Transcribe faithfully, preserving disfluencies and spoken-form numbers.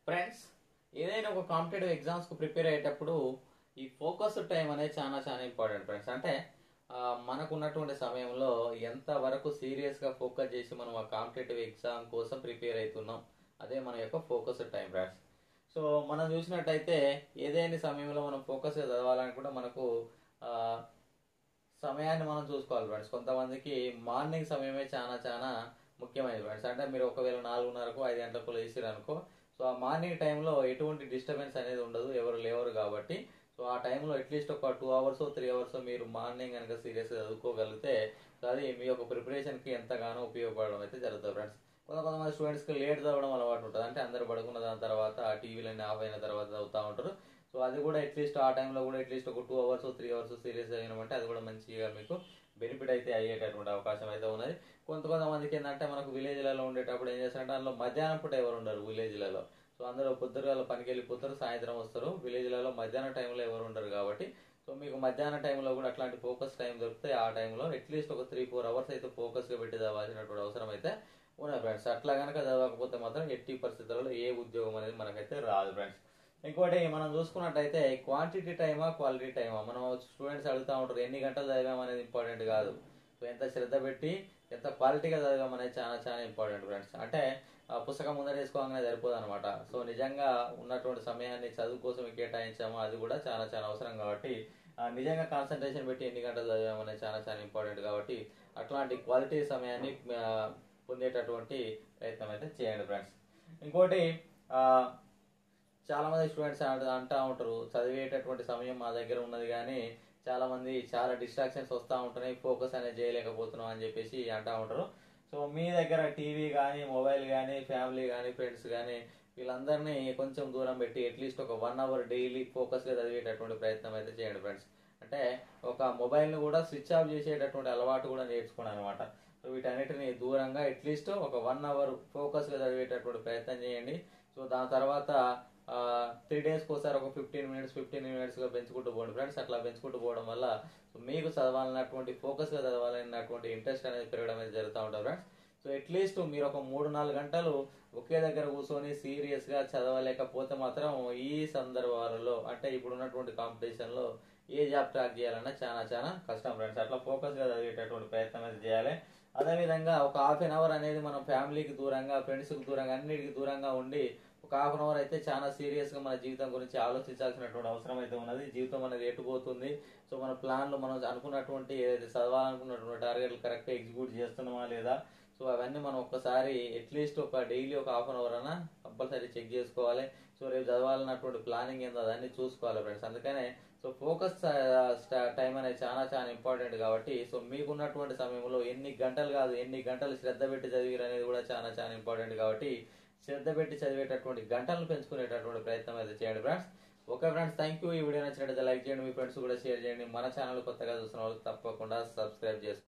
Friends, ఏదైనా ఒక competitive ఎగ్జామ్స్కి ప్రిపేర్ అయ్యేటప్పుడు ఈ ఫోకస్ టైం అనేది చాలా చాలా ఇంపార్టెంట్ ఫ్రెండ్స్. అంటే ఆ, మనకున్నటువంటి సమయంలో ఎంత వరకు సీరియస్గా ఫోకస్ చేసి మనం ఆ కాంపిటేటివ్ ఎగ్జామ్ కోసం ప్రిపేర్ అవుతున్నాం, అదే మన యొక్క ఫోకస్ టైం ఫ్రెండ్స్. సో మనం చూసినట్టయితే ఏదైనా సమయంలో మనం ఫోకస్గా చదవాలనుకుంటే మనకు ఆ, సమయాన్ని మనం చూసుకోవాలి ఫ్రెండ్స్. కొంతమందికి మార్నింగ్ సమయమే చాలా చాలా ముఖ్యమైనది ఫ్రెండ్స్. అంటే మీరు ఒకవేళ నాలుగున్నరకు ఐదు గంటలకు లేచిరు అనుకో, సో ఆ మార్నింగ్ టైంలో ఎటువంటి డిస్టర్బెన్స్ అనేది ఉండదు, ఎవరు లేవరు కాబట్టి. సో ఆ టైంలో అట్లీస్ట్ ఒక టూ అవర్స్ త్రీ అవర్స్ మీరు మార్నింగ్ కనుక సీరియస్గా చదువుకోగలిగితే సో అది మీ యొక్క ప్రిపరేషన్కి ఎంతగానో ఉపయోగపడడం అయితే జరుగుతుంది ఫ్రెండ్స్. కొంత కొంతమంది స్టూడెంట్స్కి లేట్ చదవడం అలవాటు ఉంటుంది. అంటే అందరు పడుకున్న దాని తర్వాత ఆ టీవీలన్నీ ఆఫ్ అయిన తర్వాత చదువుతూ ఉంటారు. సో అది కూడా అట్లీస్ట్ ఆ టైంలో కూడా అట్లీస్ట్ ఒక two hours three hours serious అయినామంటే అది కూడా మంచిగా మీకు బెనిఫిట్ అయితే అయ్యేటటువంటి అవకాశం అయితే ఉన్నది. కొంత కొంతమందికి ఏంటంటే మనకు విలేజ్లలో ఉండేటప్పుడు ఏం చేస్తారంటే అందులో మధ్యాహ్నం పూట ఎవరు ఉండరు విలేజ్లలో. సో అందరూ పొద్దుగాల పనికి వెళ్ళిపోతారు, సాయంత్రం వస్తారు. విలేజ్లలో మధ్యాహ్నం టైంలో ఎవరు ఉండరు కాబట్టి సో మీకు మధ్యాహ్నం టైంలో కూడా అట్లాంటి ఫోకస్ టైం దొరికితే ఆ టైంలో అట్లీస్ట్ ఒక త్రీ ఫోర్ అవర్స్ అయితే ఫోకస్గా పెట్టి చదవాల్సినటువంటి అవసరం అయితే ఉన్నది ఫ్రెండ్స్. అట్లా కనుక చదవకపోతే మాత్రం ఎట్టి పరిస్థితుల్లో ఏ ఉద్యోగం అనేది మనకైతే రాదు ఫ్రెండ్స్. ఇంకోటి మనం చూసుకున్నట్టయితే క్వాంటిటీ టైమా క్వాలిటీ టైమా, మనం స్టూడెంట్స్ అడుగుతూ ఉంటారు ఎన్ని గంటలు చదివాం అనేది ఇంపార్టెంట్ కాదు. సో ఎంత శ్రద్ధ పెట్టి ఎంత క్వాలిటీగా చదివాం అనేది చాలా చాలా ఇంపార్టెంట్ ఫ్రెండ్స్. అంటే ఆ పుస్తకం ముందర వేసుకోగానే సరిపోదు అనమాట. సో నిజంగా ఉన్నటువంటి సమయాన్ని చదువు కోసం కేటాయించామో అది కూడా చాలా చాలా అవసరం కాబట్టి ఆ, నిజంగా కాన్సన్ట్రేషన్ పెట్టి ఎన్ని గంటలు చదివాం అనేది చాలా చాలా ఇంపార్టెంట్ కాబట్టి అట్లాంటి క్వాలిటీ సమయాన్ని ఆ, పొందేటటువంటి ప్రయత్నం అయితే చేయండి ఫ్రెండ్స్. ఇంకోటి ఆ, చాలా మంది స్టూడెంట్స్ అంటూ ఉంటారు చదివేటటువంటి సమయం మా దగ్గర ఉన్నది కానీ చాలా మంది చాలా డిస్ట్రాక్షన్స్ వస్తూ ఉంటున్నాయి, ఫోకస్ అనేది చేయలేకపోతున్నాం అని చెప్పేసి అంటూ ఉంటారు. సో మీ దగ్గర టీవీ కానీ మొబైల్ కానీ ఫ్యామిలీ కానీ ఫ్రెండ్స్ కానీ వీళ్ళందరినీ కొంచెం దూరం పెట్టి అట్లీస్ట్ ఒక వన్ అవర్ డైలీ ఫోకస్గా చదివేటటువంటి ప్రయత్నం అయితే చేయండి ఫ్రెండ్స్. అంటే ఒక మొబైల్ని కూడా స్విచ్ ఆఫ్ చేసేటటువంటి అలవాటు కూడా నేర్చుకోండి అనమాట. సో వీటన్నిటిని దూరంగా అట్లీస్ట్ ఒక వన్ అవర్ ఫోకస్గా చదివేటటువంటి ప్రయత్నం చేయండి. సో దాని తర్వాత త్రీ డేస్కి ఒకసారి ఒక ఫిఫ్టీన్ మినిట్స్ ఫిఫ్టీన్ మినిట్స్గా పెంచుకుంటూ పోండి ఫ్రెండ్స్. అట్లా పెంచుకుంటూ పోవడం వల్ల మీకు చదవాలన్నటువంటి ఫోకస్గా చదవాలన్నటువంటి ఇంట్రెస్ట్ అనేది పెరగడం అనేది జరుగుతూ ఉంటుంది ఫ్రెండ్స్. సో అట్లీస్ట్ మీరు ఒక మూడు నాలుగు గంటలు ఒకే దగ్గర కూర్చొని సీరియస్గా చదవలేకపోతే మాత్రం ఈ సందర్భాలలో అంటే ఇప్పుడు ఉన్నటువంటి కాంపిటీషన్లో ఏ జాబ్ ట్రాక్ చేయాలన్నా చాలా చాలా కష్టం ఫ్రెండ్స్. అట్లా ఫోకస్గా చదివేటటువంటి ప్రయత్నం అయితే చేయాలి. అదేవిధంగా ఒక హాఫ్ అన్ అవర్ అనేది మనం ఫ్యామిలీకి దూరంగా ఫ్రెండ్స్కి దూరంగా అన్నిటికి దూరంగా ఉండి ఒక హాఫ్ అన్ అవర్ అయితే చాలా సీరియస్గా మన జీవితం గురించి ఆలోచించాల్సినటువంటి అవసరం అయితే ఉన్నది. జీవితం అనేది ఎటుపోతుంది, సో మన ప్లాన్లు మనం అనుకున్నటువంటి ఏదైతే చదవాలనుకున్నటువంటి టార్గెట్లు కరెక్ట్గా ఎగ్జిక్యూట్ చేస్తున్నామా లేదా, సో అవన్నీ మనం ఒక్కసారి అట్లీస్ట్ ఒక డైలీ ఒక హాఫ్ అన్ అవర్ అన్నా కంపల్సరీ చెక్ చేసుకోవాలి. సో రేపు చదవాలన్నటువంటి ప్లానింగ్ ఏందో అదన్నీ చూసుకోవాలి ఫ్రెండ్స్. అందుకనే సో ఫోకస్ టైం అనేది చాలా చాలా ఇంపార్టెంట్ కాబట్టి సో మీకున్నటువంటి సమయంలో ఎన్ని గంటలు కాదు ఎన్ని గంటలు శ్రద్ధ పెట్టి చదివిరు అనేది కూడా చాలా చాలా ఇంపార్టెంట్ కాబట్టి శ్రద్ధ పెట్టి చదివేటటువంటి గంటలను పెంచుకునేటటువంటి ప్రయత్నం అయితే చేయండి friends. Okay friends, thank you. ఈ వీడియో నచ్చినట్లయితే లైక్ చేయండి, మీ ఫ్రెండ్స్ కూడా షేర్ చేయండి. మన ఛానల్ కొత్తగా చూస్తున్న వాళ్ళకి తప్పకుండా సబ్స్క్రైబ్ చేసుకోండి.